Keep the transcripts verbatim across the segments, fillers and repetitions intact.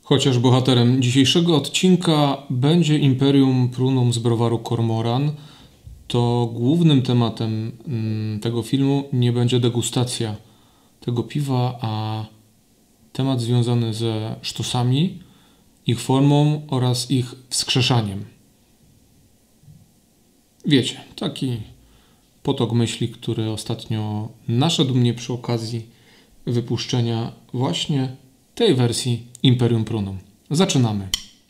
Chociaż bohaterem dzisiejszego odcinka będzie Imperium Prunum z browaru Cormoran, to głównym tematem tego filmu nie będzie degustacja tego piwa, a temat związany ze sztosami, ich formą oraz ich wskrzeszaniem. Wiecie, taki potok myśli, który ostatnio naszedł mnie przy okazji wypuszczenia właśnie tej wersji Imperium Prunum. Zaczynamy.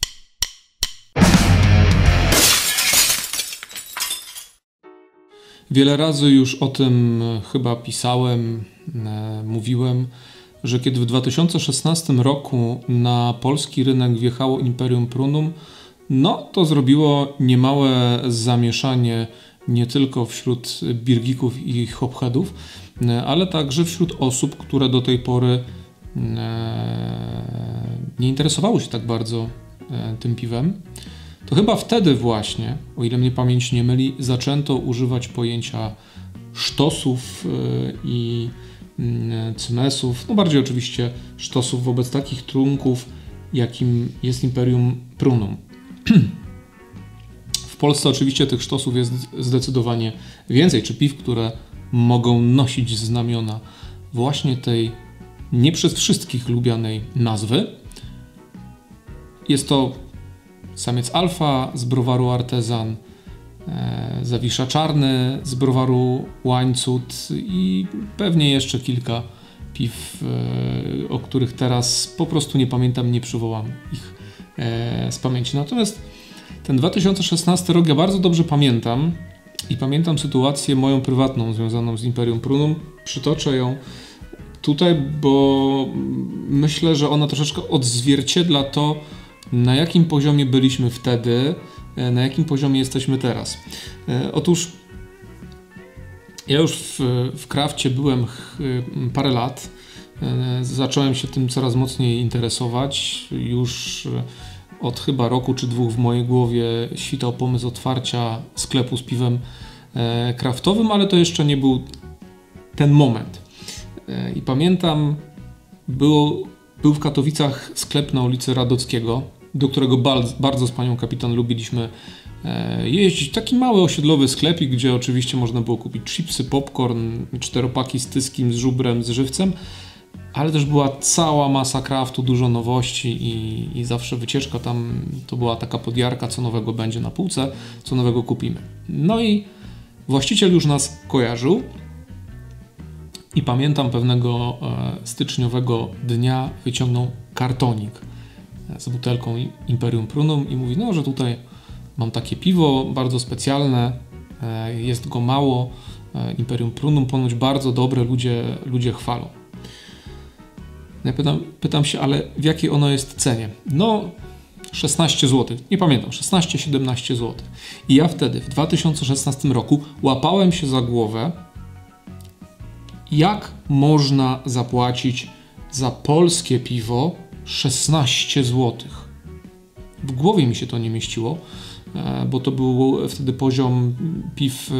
Wiele razy już o tym chyba pisałem, e, mówiłem, że kiedy w dwa tysiące szesnastym roku na polski rynek wjechało Imperium Prunum, no to zrobiło niemałe zamieszanie nie tylko wśród birgików i hopheadów, ale także wśród osób, które do tej pory nie interesowały się tak bardzo tym piwem. To chyba wtedy właśnie, o ile mnie pamięć nie myli, zaczęto używać pojęcia sztosów i cymesów, no bardziej oczywiście sztosów wobec takich trunków, jakim jest Imperium Prunum. W Polsce oczywiście tych sztosów jest zdecydowanie więcej, czy piw, które mogą nosić znamiona właśnie tej nie przez wszystkich lubianej nazwy. Jest to Samiec Alfa z browaru Artezan, e, Zawisza Czarny z browaru Łańcut i pewnie jeszcze kilka piw, e, o których teraz po prostu nie pamiętam, nie przywołam ich e, z pamięci. Natomiast ten dwa tysiące szesnasty rok ja bardzo dobrze pamiętam i pamiętam sytuację moją prywatną związaną z Imperium Prunum. Przytoczę ją tutaj, bo myślę, że ona troszeczkę odzwierciedla to, na jakim poziomie byliśmy wtedy, na jakim poziomie jesteśmy teraz. Otóż ja już w, w krafcie byłem parę lat. Zacząłem się tym coraz mocniej interesować. Już od chyba roku czy dwóch w mojej głowie świtał pomysł otwarcia sklepu z piwem kraftowym, ale to jeszcze nie był ten moment. I pamiętam, było, był w Katowicach sklep na ulicy Radockiego, do którego bardzo, bardzo z panią kapitan lubiliśmy jeździć. Taki mały osiedlowy sklepik, gdzie oczywiście można było kupić chipsy, popcorn, czteropaki z tyskim, z żubrem, z żywcem, ale też była cała masa kraftu, dużo nowości i, i zawsze wycieczka tam to była taka podjarka, co nowego będzie na półce, co nowego kupimy. No i właściciel już nas kojarzył i pamiętam pewnego e, styczniowego dnia wyciągnął kartonik z butelką Imperium Prunum i mówi, no, że tutaj mam takie piwo bardzo specjalne, e, jest go mało, e, Imperium Prunum ponoć bardzo dobre, ludzie, ludzie chwalą. Ja pytam, pytam się, ale w jakiej ono jest cenie? No, szesnaście złotych, nie pamiętam, szesnaście siedemnaście złotych. I ja wtedy, w dwa tysiące szesnastym roku, łapałem się za głowę, jak można zapłacić za polskie piwo szesnaście złotych. W głowie mi się to nie mieściło, bo to był wtedy poziom piw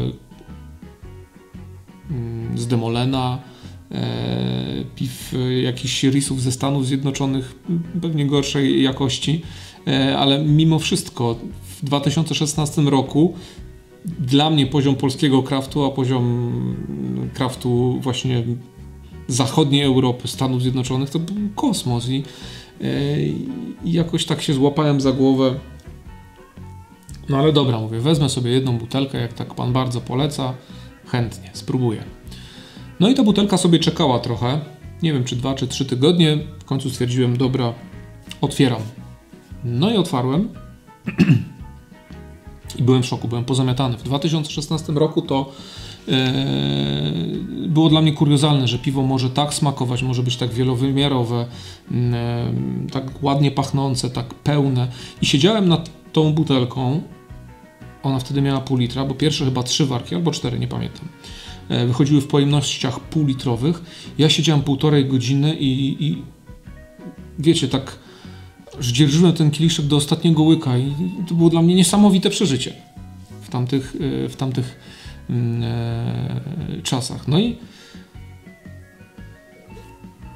z Demolena, piw jakichś risów ze Stanów Zjednoczonych, pewnie gorszej jakości, ale mimo wszystko w dwa tysiące szesnastym roku dla mnie poziom polskiego kraftu, a poziom kraftu właśnie zachodniej Europy, Stanów Zjednoczonych to był kosmos i, i jakoś tak się złapałem za głowę. No ale dobra, mówię, wezmę sobie jedną butelkę, jak tak pan bardzo poleca, chętnie, spróbuję. No i ta butelka sobie czekała trochę, nie wiem czy dwa czy trzy tygodnie, w końcu stwierdziłem, dobra, otwieram. No i otwarłem i byłem w szoku, byłem pozamiatany. W dwa tysiące szesnastym roku to yy, było dla mnie kuriozalne, że piwo może tak smakować, może być tak wielowymiarowe, yy, tak ładnie pachnące, tak pełne. I siedziałem nad tą butelką, ona wtedy miała pół litra, bo pierwsze chyba trzy warki, albo cztery, nie pamiętam. Wychodziły w pojemnościach półlitrowych. Ja siedziałem półtorej godziny i, i wiecie, tak zdzierżyłem ten kieliszek do ostatniego łyka i to było dla mnie niesamowite przeżycie w tamtych, w tamtych e, czasach. No i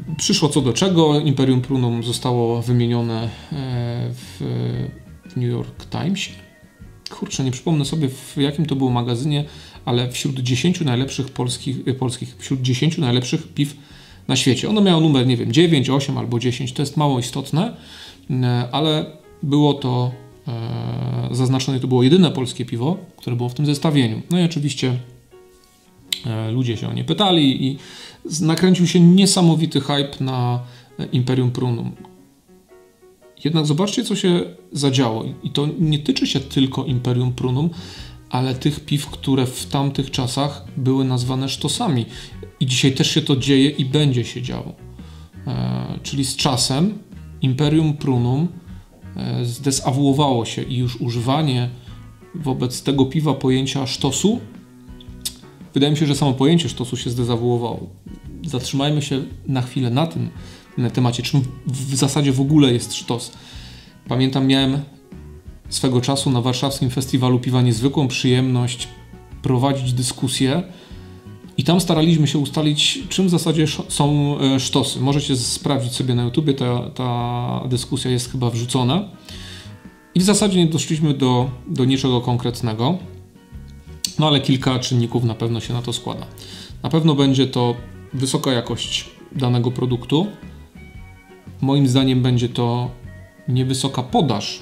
Przyszło co do czego, Imperium Prunum zostało wymienione w, w New York Timesie. Kurczę, nie przypomnę sobie, w jakim to było magazynie, ale wśród dziesięciu najlepszych polskich, polskich, wśród dziesięciu najlepszych piw na świecie. Ono miało numer, nie wiem, dziewięć, osiem albo dziesięć, to jest mało istotne, ale było to e, zaznaczone, to było jedyne polskie piwo, które było w tym zestawieniu. No i oczywiście e, ludzie się o nie pytali i nakręcił się niesamowity hype na Imperium Prunum. Jednak zobaczcie, co się zadziało. I to nie tyczy się tylko Imperium Prunum, ale tych piw, które w tamtych czasach były nazwane sztosami. I dzisiaj też się to dzieje i będzie się działo. E, czyli z czasem Imperium Prunum e, zdezawuowało się i już używanie wobec tego piwa pojęcia sztosu, wydaje mi się, że samo pojęcie sztosu się zdezawuowało. Zatrzymajmy się na chwilę na tym na temacie, czym w zasadzie w ogóle jest sztos. Pamiętam, miałem swego czasu na warszawskim festiwalu piwa niezwykłą przyjemność prowadzić dyskusję i tam staraliśmy się ustalić, czym w zasadzie są sztosy. Możecie sprawdzić sobie na YouTubie, ta, ta dyskusja jest chyba wrzucona. I w zasadzie nie doszliśmy do, do niczego konkretnego, no ale kilka czynników na pewno się na to składa. Na pewno będzie to wysoka jakość danego produktu. Moim zdaniem będzie to niewysoka podaż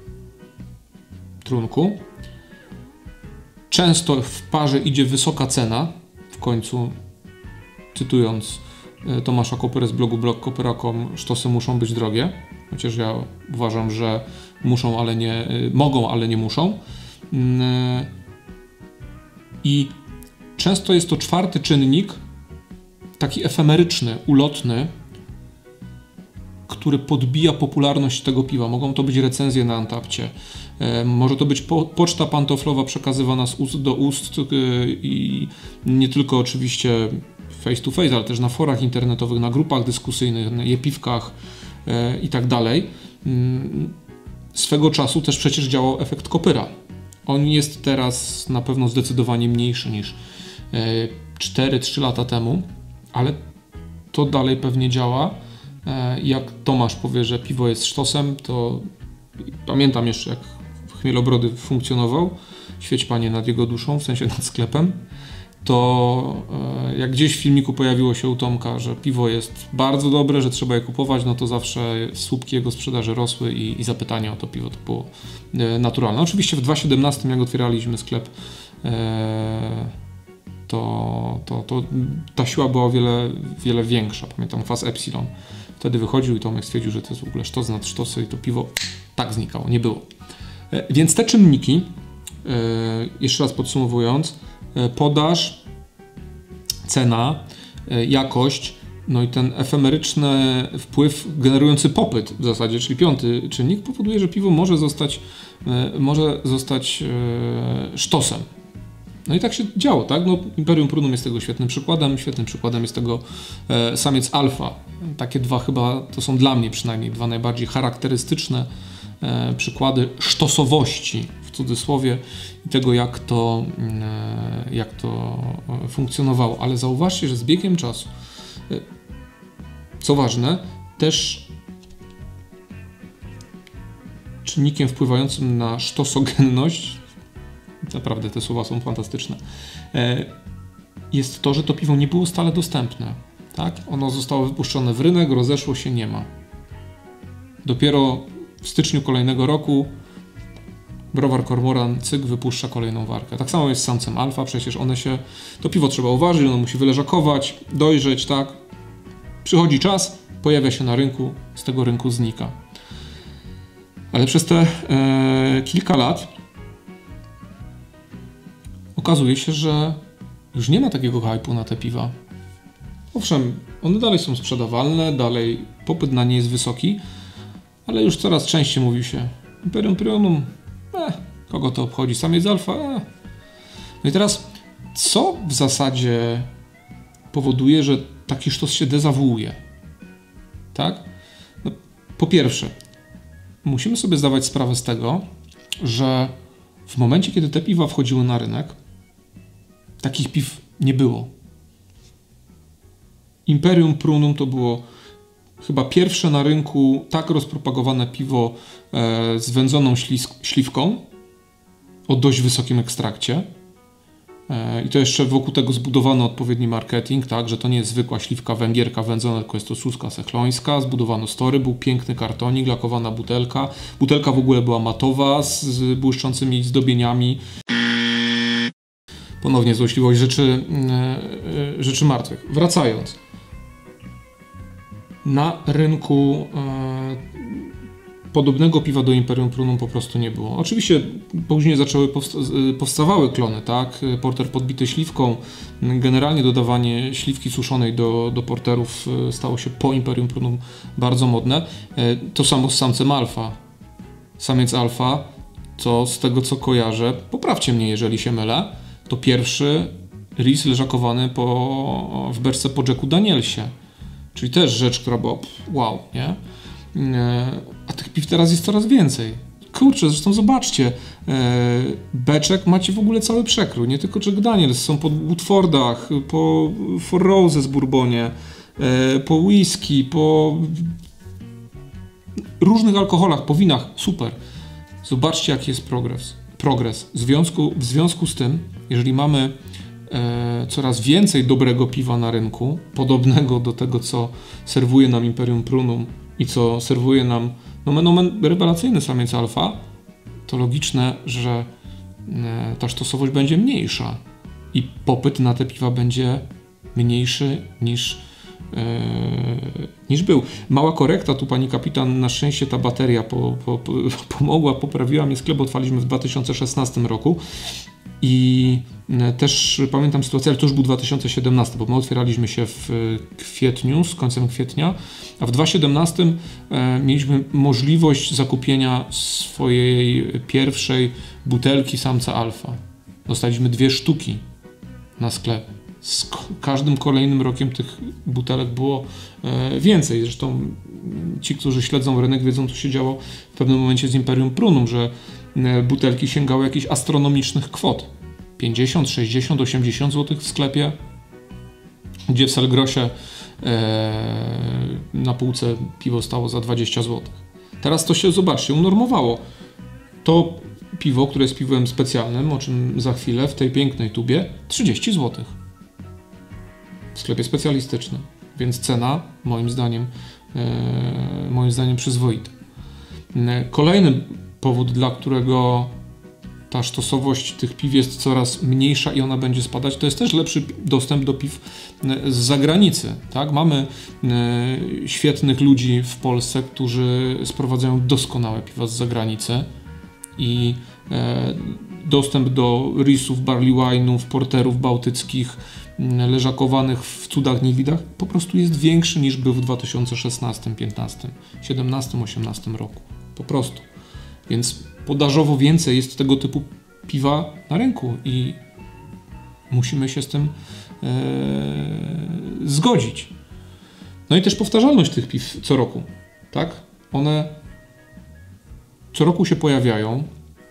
trunku. Często w parze idzie wysoka cena. W końcu, cytując Tomasza Kopyrę z blogu blog kopyra kropka com, sztosy muszą być drogie. Chociaż ja uważam, że muszą, ale nie mogą, ale nie muszą. I często jest to czwarty czynnik, taki efemeryczny, ulotny, który podbija popularność tego piwa. Mogą to być recenzje na Antapcie, e, może to być po, poczta pantoflowa przekazywana z ust do ust e, i nie tylko oczywiście face to face, ale też na forach internetowych, na grupach dyskusyjnych, na jepiwkach e, i tak dalej. Swego czasu też przecież działał efekt Kopyra. On jest teraz na pewno zdecydowanie mniejszy niż e, cztery trzy lata temu, ale to dalej pewnie działa. Jak Tomasz powie, że piwo jest sztosem, to pamiętam jeszcze, jak Chmielobrody funkcjonował, świeć Panie nad jego duszą, w sensie nad sklepem, to jak gdzieś w filmiku pojawiło się u Tomka, że piwo jest bardzo dobre, że trzeba je kupować, no to zawsze słupki jego sprzedaży rosły i, i zapytanie o to piwo to było naturalne. Oczywiście w dwa tysiące siedemnastym, jak otwieraliśmy sklep, To, to, to ta siła była o wiele, wiele większa. Pamiętam Faz Epsilon. Wtedy wychodził i Tomek stwierdził, że to jest w ogóle sztos nad sztosy i to piwo tak znikało, nie było. E, więc te czynniki, e, jeszcze raz podsumowując, e, podaż, cena, e, jakość, no i ten efemeryczny wpływ generujący popyt w zasadzie, czyli piąty czynnik, powoduje, że piwo może zostać, e, może zostać e, sztosem. No i tak się działo, tak? No, Imperium Prunum jest tego świetnym przykładem. Świetnym przykładem jest tego e, samiec alfa. Takie dwa chyba, to są dla mnie przynajmniej dwa najbardziej charakterystyczne e, przykłady sztosowości, w cudzysłowie, i tego, jak to, e, jak to funkcjonowało. Ale zauważcie, że z biegiem czasu, e, co ważne, też czynnikiem wpływającym na sztosogenność, naprawdę te słowa są fantastyczne, jest to, że to piwo nie było stale dostępne. Tak? Ono zostało wypuszczone w rynek, rozeszło się, nie ma. Dopiero w styczniu kolejnego roku browar Kormoran cyk wypuszcza kolejną warkę. Tak samo jest z samcem alfa, przecież one się, to piwo trzeba uważać, ono musi wyleżakować, dojrzeć, tak? Przychodzi czas, pojawia się na rynku, z tego rynku znika. Ale przez te e, kilka lat okazuje się, że już nie ma takiego hype'u na te piwa. Owszem, one dalej są sprzedawalne, dalej popyt na nie jest wysoki, ale już coraz częściej mówi się Imperium Prunum, eh, kogo to obchodzi, samiec alfa, eh. No i teraz, co w zasadzie powoduje, że taki sztos się dezawuuje? Tak? No, po pierwsze, musimy sobie zdawać sprawę z tego, że w momencie, kiedy te piwa wchodziły na rynek, takich piw nie było. Imperium Prunum to było chyba pierwsze na rynku tak rozpropagowane piwo e, z wędzoną ślis- śliwką o dość wysokim ekstrakcie. I to jeszcze wokół tego zbudowano odpowiedni marketing, tak, że to nie jest zwykła śliwka węgierka wędzona, tylko jest to suska sechlońska. Zbudowano story, był piękny kartonik, lakowana butelka. Butelka w ogóle była matowa, z, z błyszczącymi zdobieniami. Ponownie złośliwość rzeczy, yy, rzeczy martwych. Wracając. Na rynku yy, podobnego piwa do Imperium Prunum po prostu nie było. Oczywiście później zaczęły powsta- powstawały klony, tak? Porter podbity śliwką. Generalnie dodawanie śliwki suszonej do, do porterów stało się po Imperium Prunum bardzo modne. To samo z samcem alfa. Samiec alfa to z tego co kojarzę, poprawcie mnie jeżeli się mylę, to pierwszy ris leżakowany po, w beczce po Jacku Danielsie. Czyli też rzecz, która była pff, wow, nie? A tych piw teraz jest coraz więcej. Kurczę, zresztą zobaczcie, beczek macie w ogóle cały przekrój, nie tylko Jack Daniels, są po Woodfordach, po Four Roses Bourbonie, po whisky, po różnych alkoholach, po winach, super. Zobaczcie jaki jest progres. progres. W związku, w związku z tym, jeżeli mamy e, coraz więcej dobrego piwa na rynku, podobnego do tego, co serwuje nam Imperium Prunum i co serwuje nam nomen omen rewelacyjny samiec alfa, to logiczne, że e, ta sztosowość będzie mniejsza i popyt na te piwa będzie mniejszy niż, e, niż był. Mała korekta, tu pani kapitan, na szczęście ta bateria po, po, po, pomogła, poprawiła mnie, sklep otwaliśmy w dwa tysiące szesnastym roku i też pamiętam sytuację, ale to już był dwa tysiące siedemnasty, bo my otwieraliśmy się w kwietniu, z końcem kwietnia, a w dwa tysiące siedemnastym e, mieliśmy możliwość zakupienia swojej pierwszej butelki samca alfa. Dostaliśmy dwie sztuki na sklep. Z każdym kolejnym rokiem tych butelek było e, więcej. Zresztą ci, którzy śledzą rynek, wiedzą, co się działo w pewnym momencie z Imperium Prunum, że e, butelki sięgały jakichś astronomicznych kwot. pięćdziesiąt, sześćdziesiąt, osiemdziesiąt złotych w sklepie, gdzie w Selgrosie e, na półce piwo stało za dwadzieścia złotych. Teraz to się, zobaczcie, unormowało. To piwo, które jest piwem specjalnym, o czym za chwilę, w tej pięknej tubie, trzydzieści złotych. W sklepie specjalistycznym. Więc cena, moim zdaniem, e, moim zdaniem przyzwoita. E, kolejny powód, dla którego ta sztosowość tych piw jest coraz mniejsza i ona będzie spadać, to jest też lepszy dostęp do piw z zagranicy. Tak? Mamy e, świetnych ludzi w Polsce, którzy sprowadzają doskonałe piwa z zagranicy i e, dostęp do risów, barley wine'ów, porterów bałtyckich, leżakowanych w cudach niewidach po prostu jest większy niż był w dwa tysiące szesnastym, piętnastym, siedemnastym, osiemnastym roku. Po prostu. Więc podażowo więcej jest tego typu piwa na rynku i musimy się z tym e, zgodzić. No i też powtarzalność tych piw co roku. Tak? One co roku się pojawiają.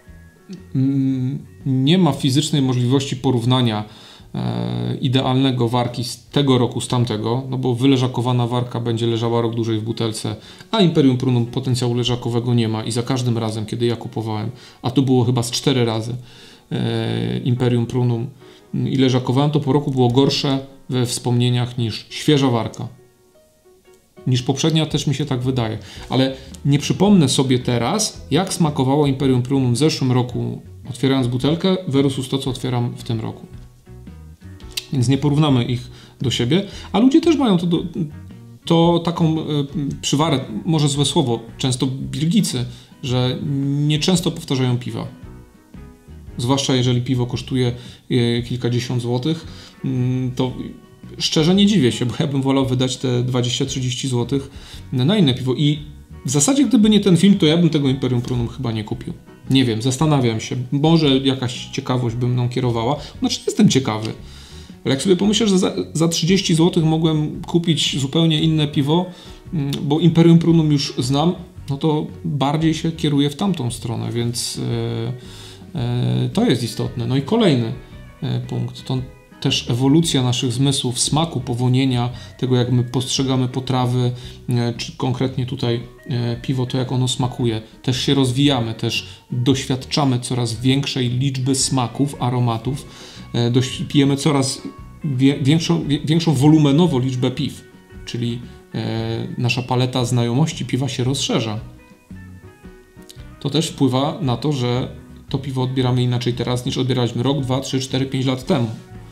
Nie ma fizycznej możliwości porównania e, idealnego warki z tego roku z tamtego, no bo wyleżakowana warka będzie leżała rok dłużej w butelce, a Imperium Prunum potencjału leżakowego nie ma i za każdym razem, kiedy ja kupowałem, a to było chyba z cztery razy e, Imperium Prunum i leżakowałem, to po roku było gorsze we wspomnieniach niż świeża warka. Niż poprzednia, też mi się tak wydaje. Ale nie przypomnę sobie teraz, jak smakowało Imperium Prunum w zeszłym roku, otwierając butelkę, versus to, co otwieram w tym roku. Więc nie porównamy ich do siebie, a ludzie też mają to, do, to taką y, przywarę, może złe słowo, często birgicy, że nieczęsto powtarzają piwa. Zwłaszcza jeżeli piwo kosztuje y, kilkadziesiąt złotych, y, to szczerze nie dziwię się, bo ja bym wolał wydać te dwadzieścia trzydzieści złotych na inne piwo. I w zasadzie gdyby nie ten film, to ja bym tego Imperium Prunum chyba nie kupił. Nie wiem, zastanawiam się. Może jakaś ciekawość by mną kierowała. Znaczy jestem ciekawy. Ale jak sobie pomyślę, że za, za trzydzieści złotych mogłem kupić zupełnie inne piwo, bo Imperium Prunum już znam, no to bardziej się kieruję w tamtą stronę, więc yy, yy, to jest istotne. No i kolejny yy, punkt. To też ewolucja naszych zmysłów, smaku, powonienia, tego jak my postrzegamy potrawy, czy konkretnie tutaj piwo, to jak ono smakuje. Też się rozwijamy, też doświadczamy coraz większej liczby smaków, aromatów, pijemy coraz większą, większą wolumenowo liczbę piw, czyli nasza paleta znajomości piwa się rozszerza. To też wpływa na to, że to piwo odbieramy inaczej teraz niż odbieraliśmy rok, dwa, trzy, cztery, pięć lat temu.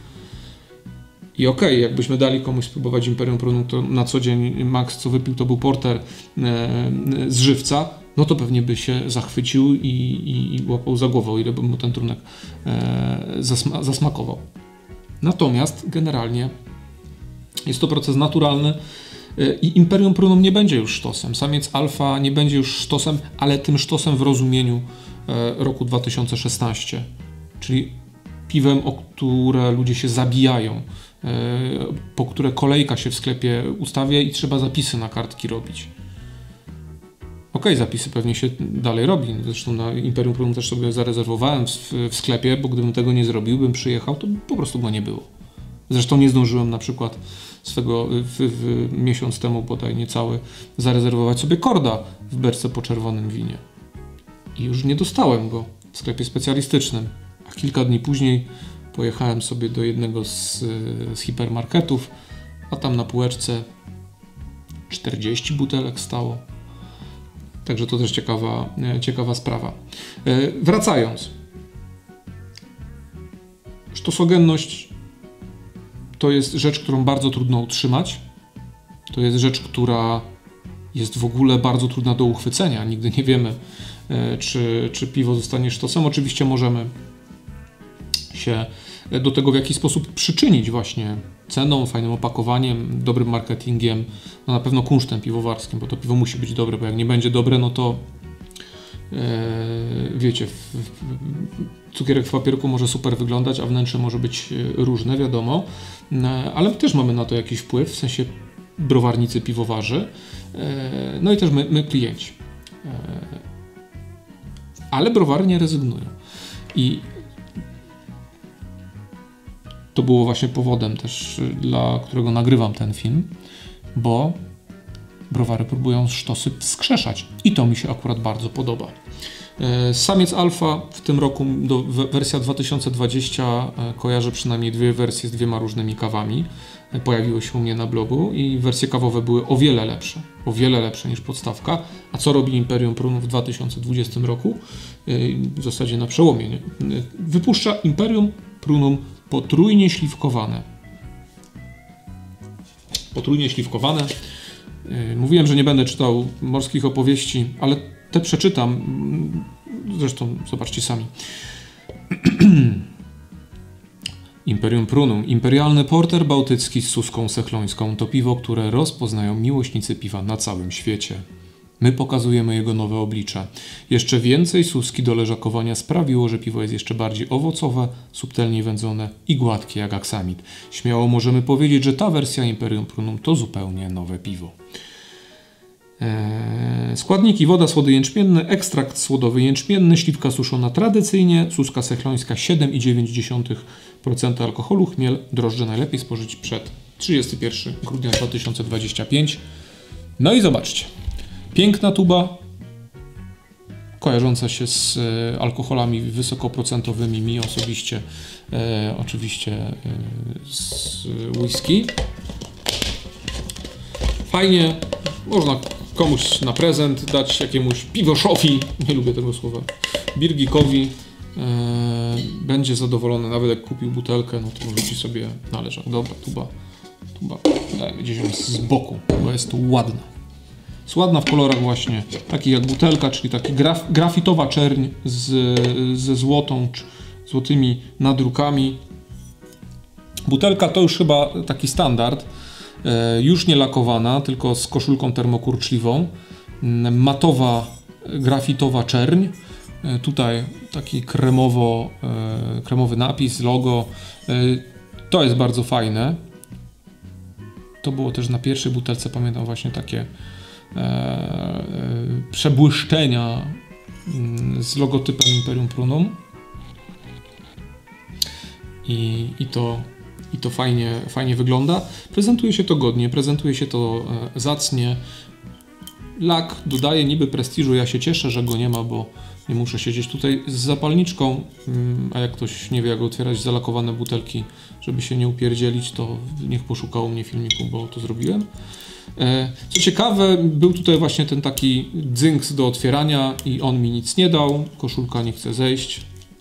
I okej, okay, jakbyśmy dali komuś spróbować Imperium Prunum, to na co dzień max co wypił to był porter e, z żywca, no to pewnie by się zachwycił i, i, i łapał za głowę, o ile by mu ten trunek e, zasma zasmakował. Natomiast generalnie jest to proces naturalny e, i Imperium Prunum nie będzie już sztosem. Samiec alfa nie będzie już sztosem, ale tym sztosem w rozumieniu e, roku dwa tysiące szesnastego, czyli piwem, o które ludzie się zabijają, po które kolejka się w sklepie ustawia i trzeba zapisy na kartki robić. Okej, okay, zapisy pewnie się dalej robi. Zresztą na Imperium Prunum też sobie zarezerwowałem w, w sklepie, bo gdybym tego nie zrobił, bym przyjechał, to po prostu go nie było. Zresztą nie zdążyłem na przykład swego w, w miesiąc temu, bodaj niecały, zarezerwować sobie korda w berce po czerwonym winie. I już nie dostałem go w sklepie specjalistycznym. A kilka dni później pojechałem sobie do jednego z, z hipermarketów, a tam na półeczce czterdzieści butelek stało. Także to też ciekawa, ciekawa sprawa. Wracając. Sztosogenność to jest rzecz, którą bardzo trudno utrzymać. To jest rzecz, która jest w ogóle bardzo trudna do uchwycenia. Nigdy nie wiemy, czy, czy piwo zostanie sztosem. Oczywiście możemy się do tego w jakiś sposób przyczynić właśnie ceną, fajnym opakowaniem, dobrym marketingiem, no na pewno kunsztem piwowarskim, bo to piwo musi być dobre, bo jak nie będzie dobre, no to e, wiecie, w, w, cukierek w papierku może super wyglądać, a wnętrze może być różne, wiadomo, e, ale my też mamy na to jakiś wpływ, w sensie browarnicy, piwowarzy, e, no i też my, my klienci. E, ale browary nie rezygnują. I to było właśnie powodem też, dla którego nagrywam ten film, bo browary próbują sztosy wskrzeszać i to mi się akurat bardzo podoba. Samiec alfa w tym roku, do, wersja dwa tysiące dwudziesta, kojarzę przynajmniej dwie wersje z dwiema różnymi kawami. Pojawiły się u mnie na blogu i wersje kawowe były o wiele lepsze, o wiele lepsze niż podstawka. A co robi Imperium Prunum w dwa tysiące dwudziestym roku? W zasadzie na przełomie. Nie? Wypuszcza Imperium Prunum potrójnie śliwkowane. Potrójnie śliwkowane. Mówiłem, że nie będę czytał morskich opowieści, ale te przeczytam. Zresztą zobaczcie sami. Imperium Prunum. Imperialny porter bałtycki z suską sechlońską to piwo, które rozpoznają miłośnicy piwa na całym świecie. My pokazujemy jego nowe oblicze. Jeszcze więcej suski do leżakowania sprawiło, że piwo jest jeszcze bardziej owocowe, subtelnie wędzone i gładkie jak aksamit. Śmiało możemy powiedzieć, że ta wersja Imperium Prunum to zupełnie nowe piwo. Eee, składniki: woda, słody jęczmienne, ekstrakt słodowy jęczmienny, śliwka suszona tradycyjnie, suska sechlońska siedem i dziewięć dziesiątych procent alkoholu, chmiel, drożdże najlepiej spożyć przed trzydziestego pierwszego grudnia dwa tysiące dwudziestego piątego. No i zobaczcie. Piękna tuba, kojarząca się z e, alkoholami wysokoprocentowymi, mi osobiście, e, oczywiście e, z whisky. Fajnie, można komuś na prezent dać, jakiemuś piwoszowi, nie lubię tego słowa, birgikowi, e, będzie zadowolony, nawet jak kupił butelkę, no to rzuci sobie na leżak. Dobra, tuba, tuba, dajmy gdzieś ją z boku, bo jest ładna. Jest ładna w kolorach właśnie, takich jak butelka, czyli taki graf, grafitowa czerń z, ze złotą, złotymi nadrukami. Butelka to już chyba taki standard, e, już nie lakowana, tylko z koszulką termokurczliwą. Matowa, grafitowa czerń. E, tutaj taki kremowo, e, kremowy napis, logo. E, to jest bardzo fajne. To było też na pierwszej butelce, pamiętam właśnie takie E, e, przebłyszczenia m, z logotypem Imperium Prunum i, i to i to fajnie, fajnie wygląda. Prezentuje się to godnie, prezentuje się to e, zacnie. Lak dodaje niby prestiżu, ja się cieszę, że go nie ma, bo nie muszę siedzieć tutaj z zapalniczką, a jak ktoś nie wie, jak otwierać zalakowane butelki, żeby się nie upierdzielić, to niech poszuka u mnie filmiku, bo to zrobiłem. Co ciekawe, był tutaj właśnie ten taki dzynks do otwierania i on mi nic nie dał, koszulka nie chce zejść.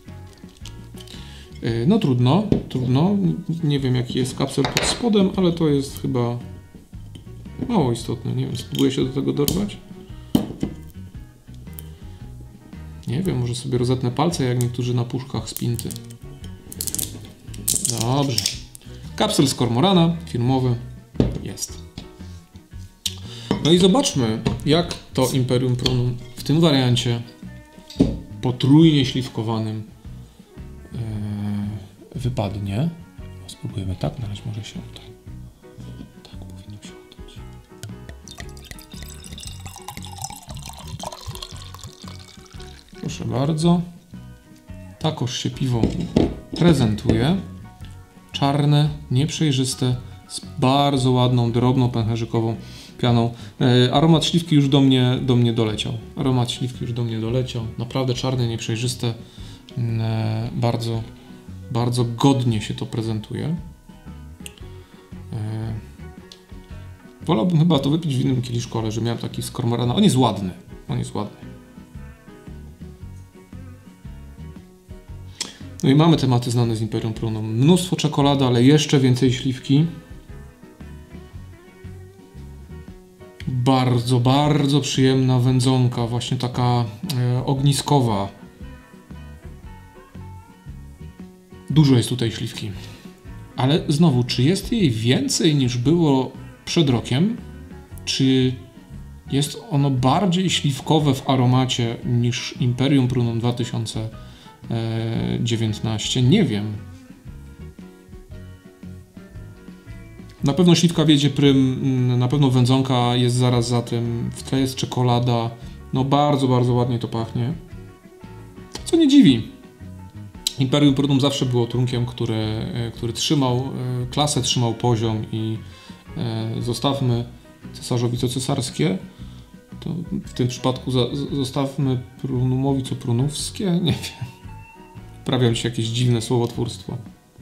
No trudno, trudno, nie wiem jaki jest kapsel pod spodem, ale to jest chyba mało istotne, nie wiem, spróbuję się do tego dorwać. Nie wiem, może sobie rozetnę palce, jak niektórzy na puszkach z Pinty. Dobrze. Kapsel z Cormorana, firmowy, jest. No i zobaczmy, jak to Imperium Prunum w tym wariancie potrójnie śliwkowanym yy, wypadnie. Spróbujemy tak, na razie może się uda. Tak powinno się udać. Proszę bardzo. Takoż się piwo prezentuje. Czarne, nieprzejrzyste, z bardzo ładną, drobną, pęcherzykową pianą. E, aromat śliwki już do mnie, do mnie doleciał. Aromat śliwki już do mnie doleciał. Naprawdę czarne, nieprzejrzyste. E, bardzo, bardzo godnie się to prezentuje. E, wolałbym chyba to wypić w innym kieliszku, ale że miałem taki z Cormorana. On jest ładny. On jest ładny. No i mamy tematy znane z Imperium Prunum. Mnóstwo czekolady, ale jeszcze więcej śliwki. Bardzo, bardzo przyjemna wędzonka, właśnie taka e, ogniskowa. Dużo jest tutaj śliwki. Ale znowu, czy jest jej więcej niż było przed rokiem? Czy jest ono bardziej śliwkowe w aromacie niż Imperium Prunum dwa tysiące dziewiętnaście? Nie wiem. Na pewno śliwka wiedzie prym, na pewno wędzonka jest zaraz za tym, w tle jest czekolada. No bardzo, bardzo ładnie to pachnie. Co nie dziwi. Imperium Prunum zawsze było trunkiem, który, który trzymał klasę, trzymał poziom i zostawmy cesarzowi co cesarskie. To w tym przypadku za, zostawmy Prunumowi co prunówskie. Nie wiem. Prawiam się jakieś dziwne słowotwórstwo.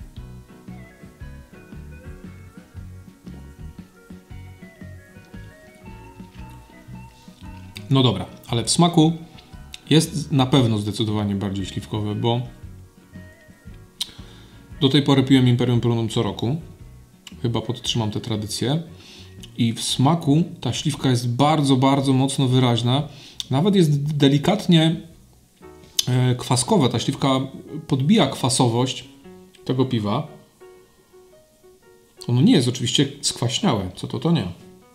No dobra, ale w smaku jest na pewno zdecydowanie bardziej śliwkowe, bo do tej pory piłem Imperium Prunum co roku. Chyba podtrzymam tę tradycję. I w smaku ta śliwka jest bardzo, bardzo mocno wyraźna. Nawet jest delikatnie kwaskowa. Ta śliwka podbija kwasowość tego piwa. Ono nie jest oczywiście skwaśniałe. Co to, to nie.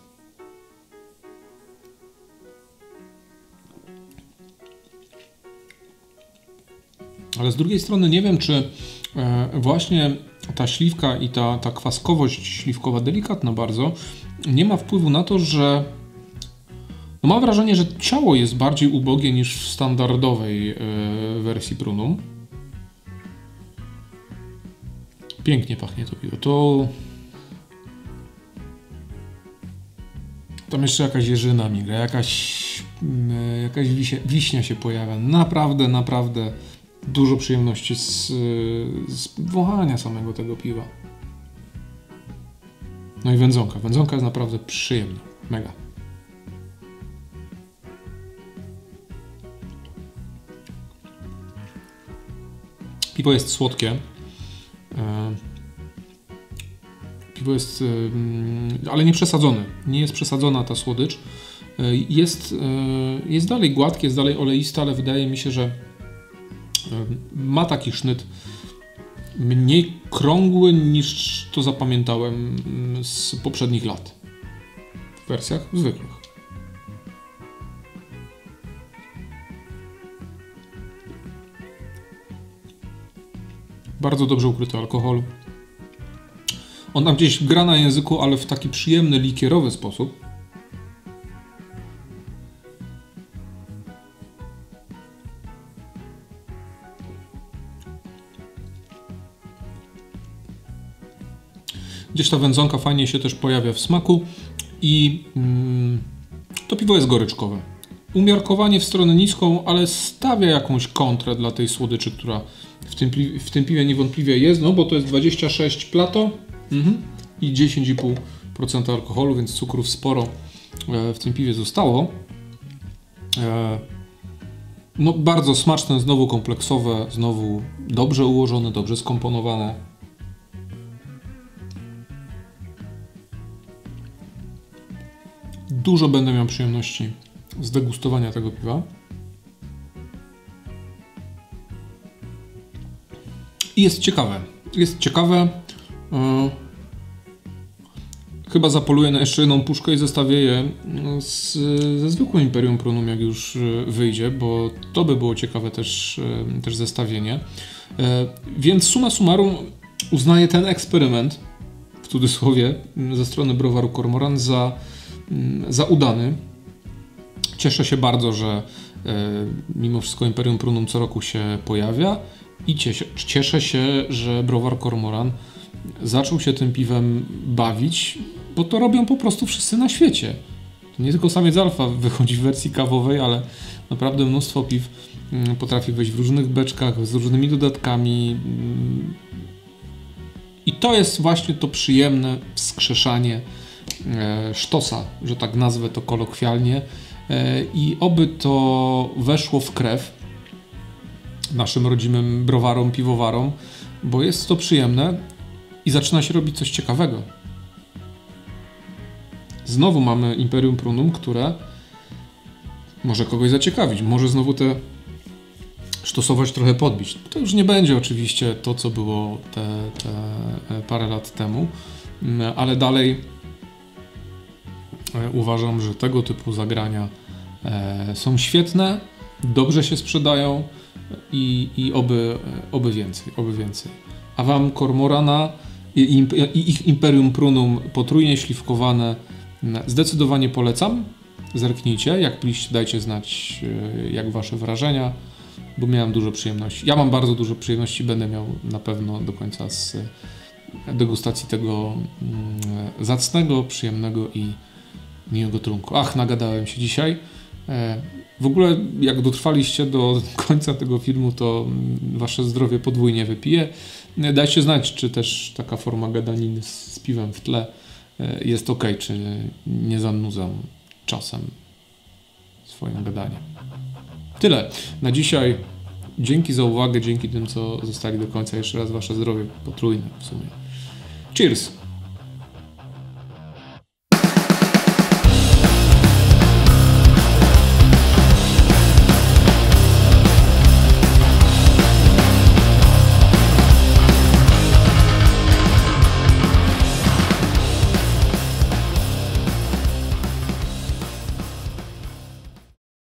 Ale z drugiej strony nie wiem, czy właśnie ta śliwka i ta, ta kwaskowość śliwkowa, delikatna bardzo, nie ma wpływu na to, że no mam wrażenie, że ciało jest bardziej ubogie niż w standardowej yy, wersji Prunum. Pięknie pachnie to piwo. To... Tam jeszcze jakaś jeżyna migra, jakaś, yy, jakaś wisie, wiśnia się pojawia. Naprawdę, naprawdę dużo przyjemności z, z wąchania samego tego piwa. No i wędzonka. Wędzonka jest naprawdę przyjemna. Mega. Piwo jest słodkie. Piwo jest, ale nie przesadzone. Nie jest przesadzona ta słodycz. Jest, jest dalej gładkie, jest dalej oleiste, ale wydaje mi się, że ma taki sznyt mniej krągły niż to zapamiętałem z poprzednich lat. W wersjach zwykłych. Bardzo dobrze ukryty alkohol. On tam gdzieś gra na języku, ale w taki przyjemny, likierowy sposób. Gdzieś ta wędzonka fajnie się też pojawia w smaku i mm, to piwo jest goryczkowe. Umiarkowanie w stronę niską, ale stawia jakąś kontrę dla tej słodyczy, która w tym, pi w tym piwie niewątpliwie jest, no bo to jest dwadzieścia sześć plato mhm, i dziesięć i pół procent alkoholu, więc cukrów sporo e, w tym piwie zostało. E, no bardzo smaczne, znowu kompleksowe, znowu dobrze ułożone, dobrze skomponowane. Dużo będę miał przyjemności z degustowania tego piwa. I jest ciekawe. Jest ciekawe. Yy, chyba zapoluję na jeszcze jedną puszkę i zestawię je z, ze zwykłym Imperium Prunum, jak już wyjdzie, bo to by było ciekawe też, też zestawienie. Yy, więc summa summarum uznaję ten eksperyment, w cudzysłowie, ze strony browaru Cormoran za, za udany. Cieszę się bardzo, że y, mimo wszystko Imperium Prunum co roku się pojawia i cieszę, cieszę się, że browar Cormoran zaczął się tym piwem bawić, bo to robią po prostu wszyscy na świecie. To nie tylko Samiec Alfa wychodzi w wersji kawowej, ale naprawdę mnóstwo piw y, potrafi wyjść w różnych beczkach, z różnymi dodatkami. Y, I to jest właśnie to przyjemne wskrzeszanie y, sztosa, że tak nazwę to kolokwialnie. I oby to weszło w krew naszym rodzimym browarom, piwowarom, bo jest to przyjemne i zaczyna się robić coś ciekawego. Znowu mamy Imperium Prunum, które może kogoś zaciekawić, może znowu te sztosować, trochę podbić. To już nie będzie oczywiście to, co było te, te parę lat temu, ale dalej uważam, że tego typu zagrania e, są świetne, dobrze się sprzedają i, i oby, oby więcej, oby więcej. A wam Cormorana i, i, i ich Imperium Prunum potrójnie śliwkowane zdecydowanie polecam. Zerknijcie, jak piliście, dajcie znać, e, jak wasze wrażenia, bo miałem dużo przyjemności. Ja mam bardzo dużo przyjemności, będę miał na pewno do końca z degustacji tego mm, zacnego, przyjemnego i miłego trunku. Ach, nagadałem się dzisiaj. E, w ogóle, jak dotrwaliście do końca tego filmu, to wasze zdrowie podwójnie wypije. E, dajcie znać, czy też taka forma gadaniny z, z piwem w tle e, jest ok, czy nie zanudzam czasem swoim gadaniem. Tyle na dzisiaj. Dzięki za uwagę, dzięki tym, co zostali do końca. Jeszcze raz wasze zdrowie potrójne w sumie. Cheers!